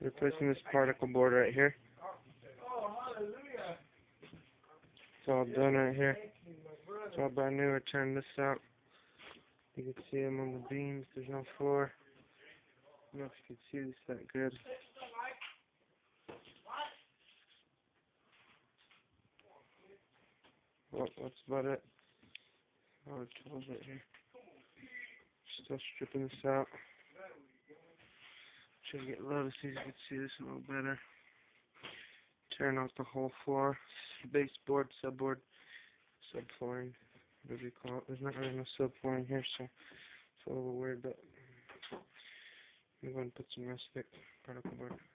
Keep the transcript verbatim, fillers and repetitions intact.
Replacing this particle board right here. It's all done right here. It's all brand new. I turned this out. You can see them on the beams. There's no floor. I don't know if you can see this that good. Well, that's about it. All the tools right here. Still stripping this out. Try to get low so you can see this a little better. Tearing out the whole floor. Baseboard, subboard, subflooring, whatever you call it. There's not really no subflooring here, so it's a little weird, but I'm going to put some rustic particle board.